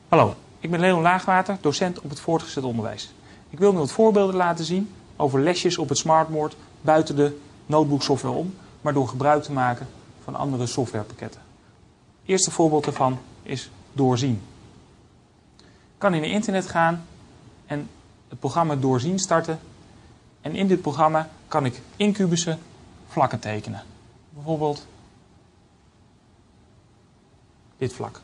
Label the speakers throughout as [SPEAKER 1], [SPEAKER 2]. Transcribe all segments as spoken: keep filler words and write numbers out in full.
[SPEAKER 1] Hallo, ik ben Leon Laagwater, docent op het voortgezet onderwijs. Ik wil nu wat voorbeelden laten zien over lesjes op het smartboard buiten de notebooksoftware om, maar door gebruik te maken van andere softwarepakketten. Het eerste voorbeeld daarvan is doorzien. Ik kan in het internet gaan en het programma doorzien starten. En in dit programma kan ik in kubussen vlakken tekenen. Bijvoorbeeld dit vlak.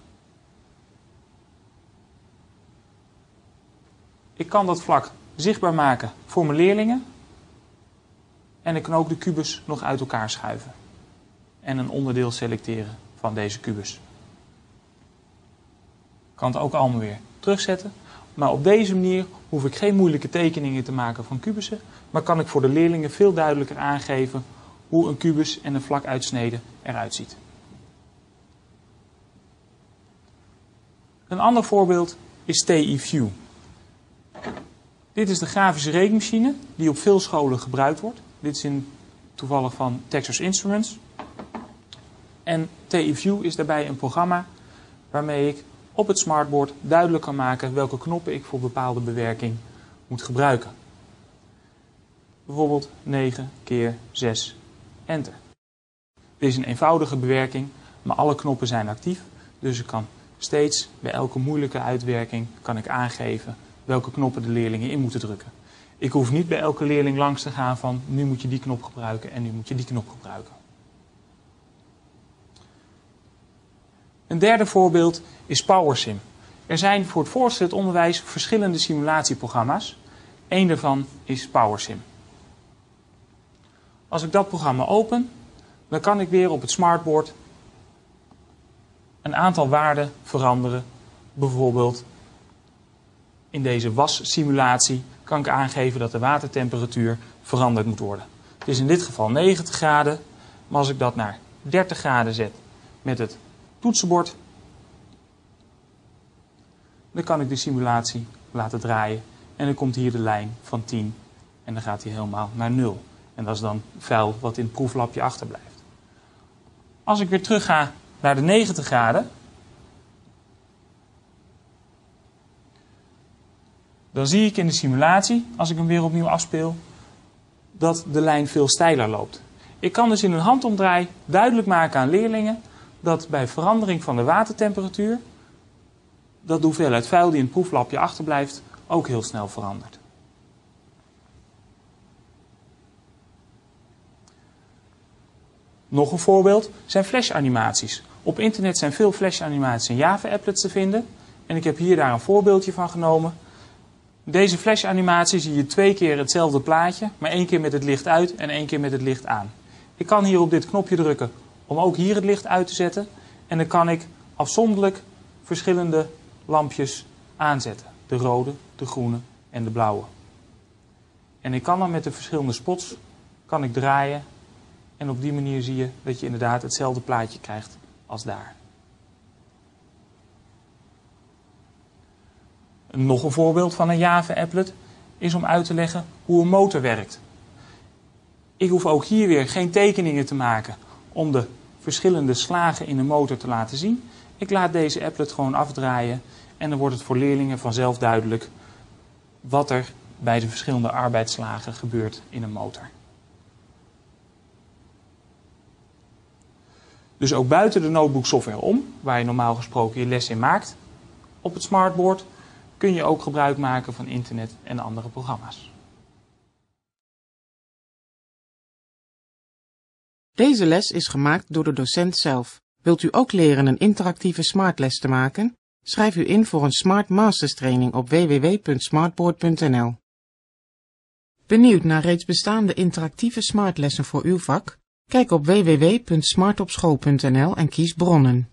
[SPEAKER 1] Ik kan dat vlak zichtbaar maken voor mijn leerlingen. En ik kan ook de kubus nog uit elkaar schuiven. En een onderdeel selecteren van deze kubus. Ik kan het ook allemaal weer terugzetten. Maar op deze manier hoef ik geen moeilijke tekeningen te maken van kubussen. Maar kan ik voor de leerlingen veel duidelijker aangeven hoe een kubus en een vlakuitsnede eruit ziet. Een ander voorbeeld is T I View. Dit is de grafische rekenmachine die op veel scholen gebruikt wordt. Dit is in, toevallig van Texas Instruments. En T I View is daarbij een programma waarmee ik op het smartboard duidelijk kan maken welke knoppen ik voor bepaalde bewerking moet gebruiken. Bijvoorbeeld negen keer zes enter. Dit is een eenvoudige bewerking, maar alle knoppen zijn actief. Dus ik kan steeds bij elke moeilijke uitwerking kan ik aangeven welke knoppen de leerlingen in moeten drukken. Ik hoef niet bij elke leerling langs te gaan van nu moet je die knop gebruiken en nu moet je die knop gebruiken. Een derde voorbeeld is PowerSim. Er zijn voor het voortgezet onderwijs verschillende simulatieprogramma's. Eén daarvan is PowerSim. Als ik dat programma open, dan kan ik weer op het smartboard een aantal waarden veranderen. Bijvoorbeeld in deze wassimulatie kan ik aangeven dat de watertemperatuur veranderd moet worden. Het is in dit geval negentig graden, maar als ik dat naar dertig graden zet met het toetsenbord, dan kan ik de simulatie laten draaien en dan komt hier de lijn van tien en dan gaat hij helemaal naar nul. En dat is dan vuil wat in het proeflapje achterblijft. Als ik weer terug ga naar de negentig graden, dan zie ik in de simulatie, als ik hem weer opnieuw afspeel, dat de lijn veel steiler loopt. Ik kan dus in een handomdraai duidelijk maken aan leerlingen dat bij verandering van de watertemperatuur, dat de hoeveelheid vuil die in het proeflapje achterblijft ook heel snel verandert. Nog een voorbeeld zijn flash-animaties. Op internet zijn veel flash-animaties en Java-applets te vinden. En ik heb hier daar een voorbeeldje van genomen. Deze flash-animatie zie je twee keer hetzelfde plaatje, maar één keer met het licht uit en één keer met het licht aan. Ik kan hier op dit knopje drukken om ook hier het licht uit te zetten. En dan kan ik afzonderlijk verschillende lampjes aanzetten. De rode, de groene en de blauwe. En ik kan dan met de verschillende spots kan ik draaien. En op die manier zie je dat je inderdaad hetzelfde plaatje krijgt als daar. Nog een voorbeeld van een Java-applet is om uit te leggen hoe een motor werkt. Ik hoef ook hier weer geen tekeningen te maken om de verschillende slagen in de motor te laten zien. Ik laat deze applet gewoon afdraaien en dan wordt het voor leerlingen vanzelf duidelijk wat er bij de verschillende arbeidsslagen gebeurt in een motor. Dus ook buiten de notebooksoftware om, waar je normaal gesproken je les in maakt, op het smartboard kun je ook gebruik maken van internet en andere programma's.
[SPEAKER 2] Deze les is gemaakt door de docent zelf. Wilt u ook leren een interactieve smartles te maken? Schrijf u in voor een Smart Masters training op w w w punt smartboard punt n l. Benieuwd naar reeds bestaande interactieve smartlessen voor uw vak? Kijk op w w w punt smart op school punt n l en kies bronnen.